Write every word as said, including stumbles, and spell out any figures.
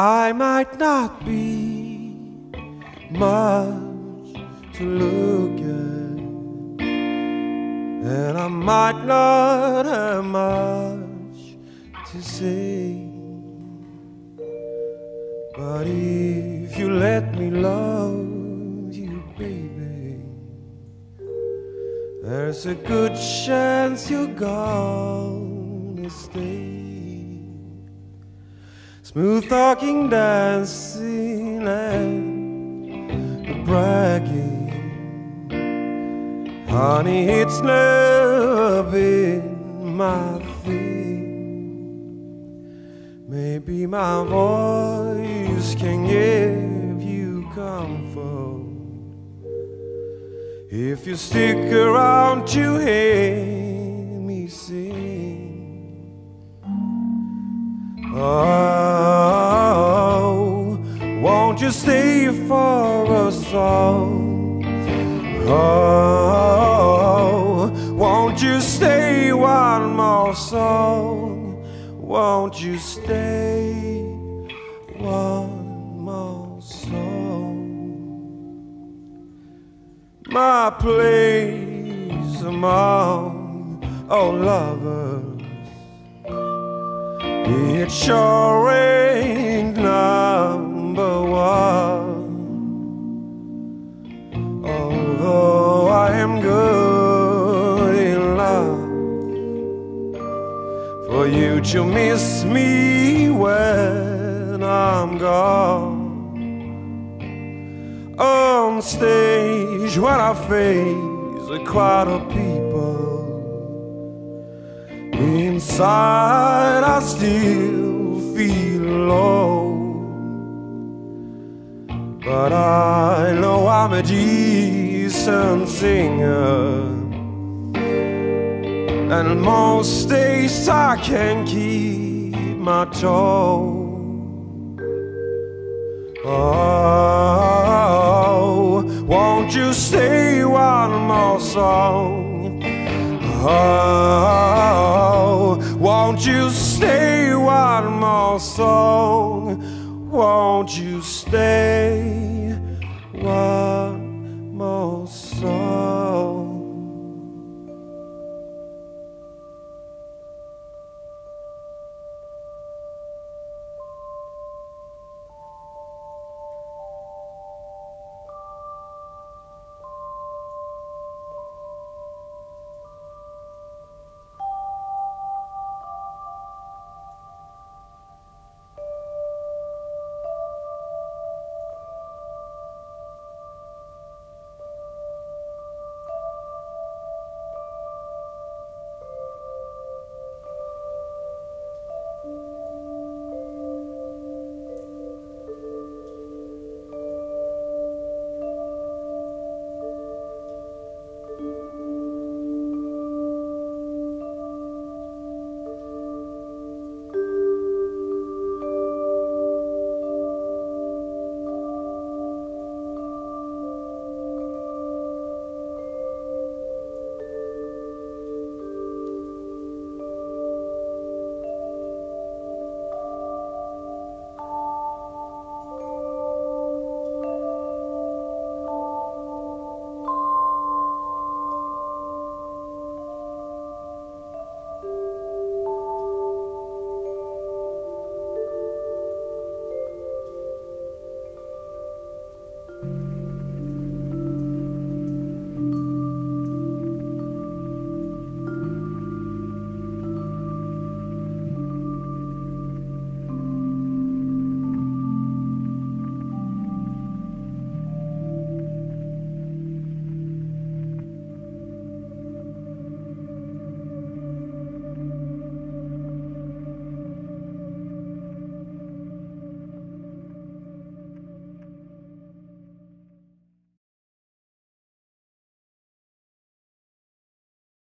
I might not be much to look at, and I might not have much to say, but if you let me love you, baby, there's a good chance you're gonna stay. Smooth talking, dancing, and bragging, honey, it's never been my thing. Maybe my voice can give you comfort if you stick around to hear me sing. Oh, won't you stay for a song? Oh, won't you stay one more song? Won't you stay one more song? My place among all lovers, it sure ain't number one. Although I am good in love, for you to miss me when I'm gone. On stage when I face a crowd of people, inside I still feel alone. But I know I'm a decent singer, and most days I can keep my tone. Oh, won't you stay one more song? Oh, won't you stay one more song? Won't you stay one more song?